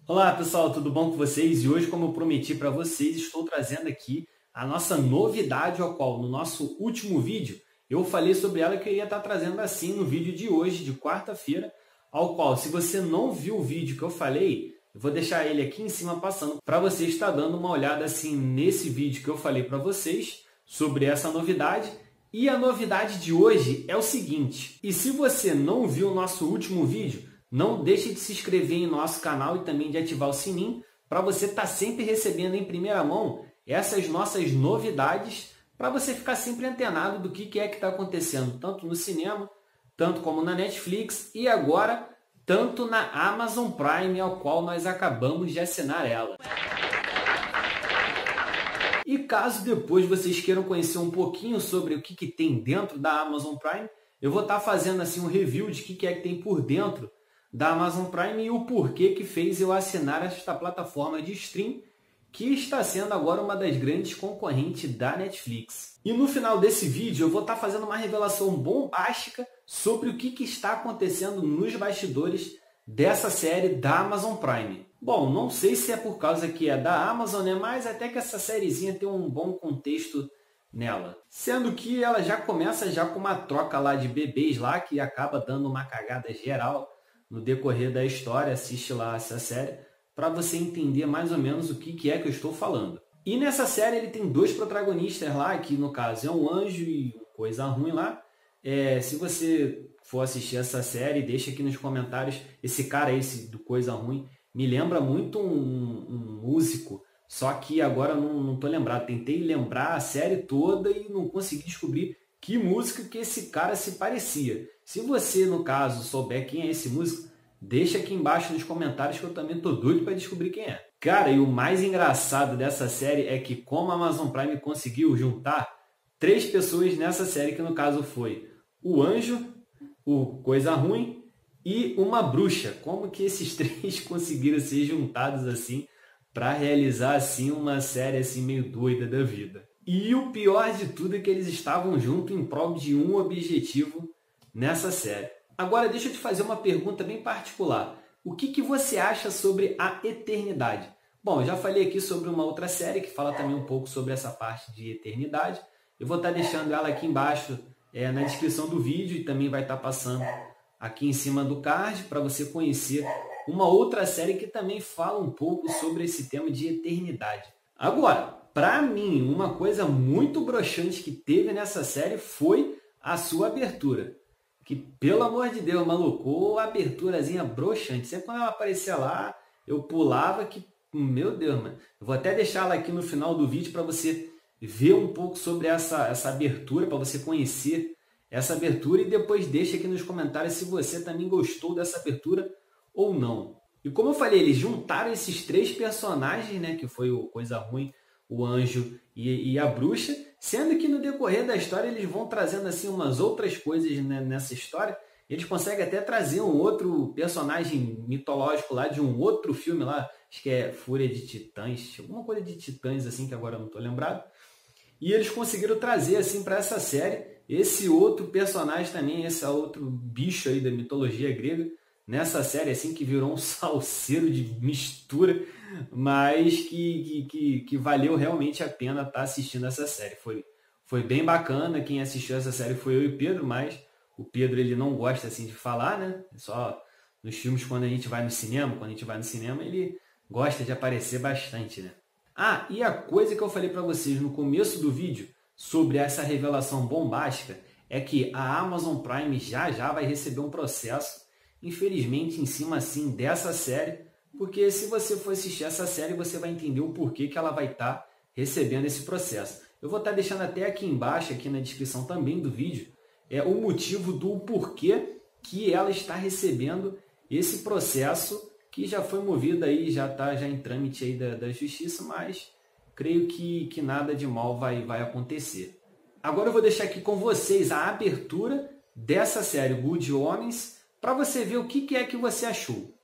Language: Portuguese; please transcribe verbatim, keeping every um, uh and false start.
Olá pessoal, tudo bom com vocês? E hoje, como eu prometi para vocês, estou trazendo aqui a nossa novidade, ao qual no nosso último vídeo eu falei sobre ela que eu ia estar trazendo assim no vídeo de hoje, de quarta-feira, ao qual, se você não viu o vídeo que eu falei, eu vou deixar ele aqui em cima passando para você estar dando uma olhada assim nesse vídeo que eu falei para vocês sobre essa novidade. E a novidade de hoje é o seguinte, e se você não viu o nosso último vídeo, não deixe de se inscrever em nosso canal e também de ativar o sininho para você estar sempre recebendo em primeira mão essas nossas novidades, para você ficar sempre antenado do que é que está acontecendo, tanto no cinema, tanto como na Netflix e agora tanto na Amazon Prime, ao qual nós acabamos de assinar ela. E caso depois vocês queiram conhecer um pouquinho sobre o que, que tem dentro da Amazon Prime, eu vou estar fazendo assim um review de o que, que é que tem por dentro da Amazon Prime e o porquê que fez eu assinar esta plataforma de stream, que está sendo agora uma das grandes concorrentes da Netflix. E no final desse vídeo eu vou estar fazendo uma revelação bombástica sobre o que, que está acontecendo nos bastidores dessa série da Amazon Prime. Bom, não sei se é por causa que é da Amazon, né? Mas até que essa sériezinha tem um bom contexto nela. Sendo que ela já começa já com uma troca lá de bebês lá, que acaba dando uma cagada geral no decorrer da história. Assiste lá essa série para você entender mais ou menos o que, que é que eu estou falando. E nessa série ele tem dois protagonistas lá, que no caso é um anjo e coisa ruim lá. É, se você for assistir essa série, deixa aqui nos comentários. Esse cara, esse do coisa ruim, me lembra muito um, um músico, só que agora não, não tô lembrado. Tentei lembrar a série toda e não consegui descobrir que música que esse cara se parecia. Se você, no caso, souber quem é esse músico, deixa aqui embaixo nos comentários que eu também tô doido para descobrir quem é. Cara, e o mais engraçado dessa série é que como a Amazon Prime conseguiu juntar três pessoas nessa série, que no caso foi o anjo, o coisa ruim e uma bruxa. Como que esses três conseguiram ser juntados assim para realizar assim uma série assim meio doida da vida? E o pior de tudo é que eles estavam juntos em prol de um objetivo nessa série. Agora deixa eu te fazer uma pergunta bem particular. O que, que você acha sobre a eternidade? Bom, eu já falei aqui sobre uma outra série que fala também um pouco sobre essa parte de eternidade. Eu vou estar deixando ela aqui embaixo é, na descrição do vídeo e também vai estar passando aqui em cima do card para você conhecer uma outra série que também fala um pouco sobre esse tema de eternidade. Agora, para mim, uma coisa muito broxante que teve nessa série foi a sua abertura. Que, pelo amor de Deus, maluco, a aberturazinha broxante. Sempre quando ela aparecia lá, eu pulava que, meu Deus, mano. Eu vou até deixar ela aqui no final do vídeo para você ver um pouco sobre essa, essa abertura, para você conhecer essa abertura. E depois deixa aqui nos comentários se você também gostou dessa abertura ou não. E como eu falei, eles juntaram esses três personagens, né? Que foi o Coisa Ruim, o Anjo e, e a Bruxa. Sendo que no decorrer da história eles vão trazendo assim umas outras coisas, né, nessa história. Eles conseguem até trazer um outro personagem mitológico lá de um outro filme lá, acho que é Fúria de Titãs, alguma coisa de Titãs assim que agora eu não estou lembrado. E eles conseguiram trazer assim para essa série esse outro personagem também, esse outro bicho aí da mitologia grega, nessa série assim que virou um salseiro de mistura, mas que, que, que, que valeu realmente a pena estar assistindo essa série. Foi, foi bem bacana. Quem assistiu essa série foi eu e o Pedro, mas o Pedro ele não gosta assim de falar, né? Só nos filmes, quando a gente vai no cinema, quando a gente vai no cinema, ele gosta de aparecer bastante, né? Ah, e a coisa que eu falei para vocês no começo do vídeo sobre essa revelação bombástica é que a Amazon Prime já já vai receber um processo, infelizmente, em cima assim dessa série, porque se você for assistir essa série, você vai entender o porquê que ela vai estar recebendo esse processo. Eu vou estar deixando até aqui embaixo, aqui na descrição também do vídeo, é o motivo do porquê que ela está recebendo esse processo, que já foi movido aí, já está já em trâmite aí da, da justiça, mas creio que, que nada de mal vai, vai acontecer. Agora eu vou deixar aqui com vocês a abertura dessa série Good Homens, para você ver o que, que é que você achou.